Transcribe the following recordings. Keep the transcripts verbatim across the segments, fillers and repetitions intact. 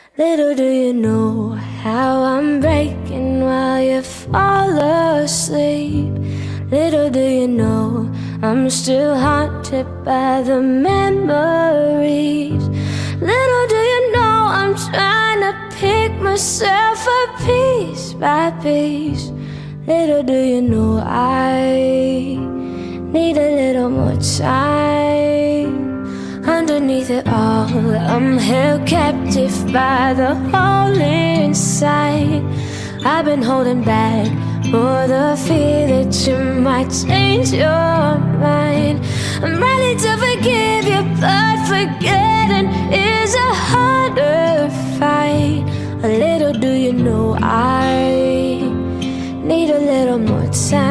Little do you know how I'm breaking while you fall asleep. Little do you know I'm still haunted by the memories. Little do you know I'm trying to pick myself up piece by piece. Little do you know I need a little more time. Underneath it all, I'm held captive by the hole inside. I've been holding back for the fear that you might change your mind. I'm ready to forgive you, but forgetting is a harder fight. A little do you know I need a little more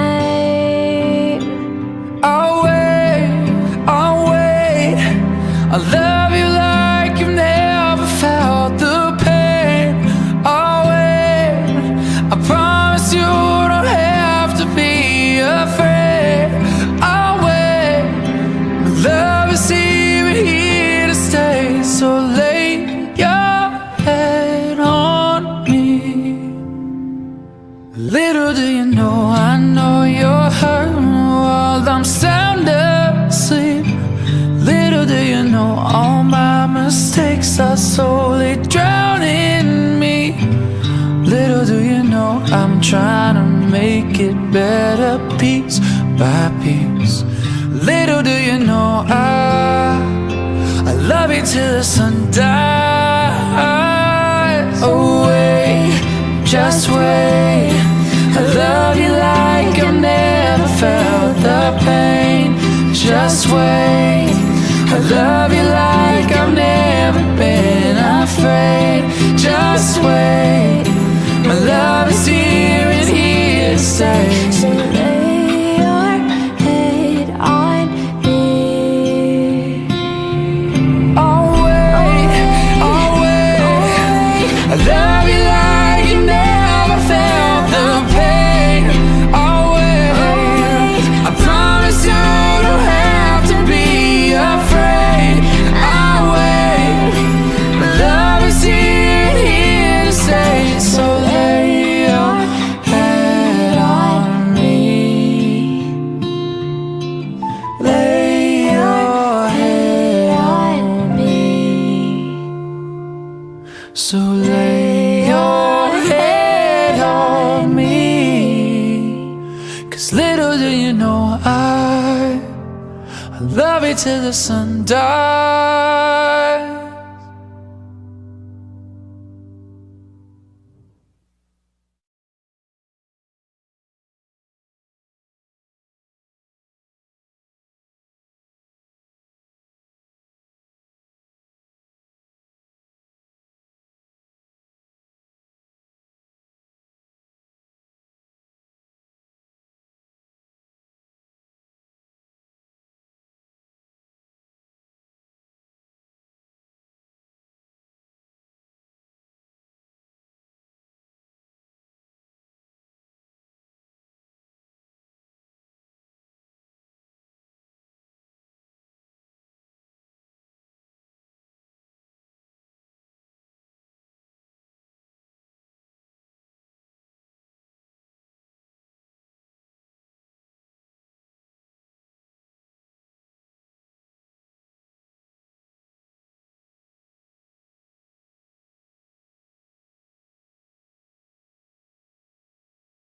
time. I'll wait, I'll wait. I'll love you like you've never felt the pain. I'll wait, I promise you don't have to be afraid. I'll wait, my love is here and here to stay. So lay your head on me. Little do you know, I know you're hurting while I'm sound asleep. Little do you know, all my mistakes are slowly drowning me. Little do you know, I'm trying to make it better piece by piece. Little do you know, I, I love you till the sun dies. Oh wait, just wait. I love you like I've never felt the pain. Just wait. I love you like I've never been afraid. Just wait, my love is here and here to stay. So lay your head on me. I'll wait, I'll wait. I love you like you never felt the pain. I'll wait, I promise you don't have to be afraid. I'll wait, my love is here and here to stay. So lay your head on me. Lay your head on me. So lay your head on me. 'Cause little do you know I I love you till the sun dies.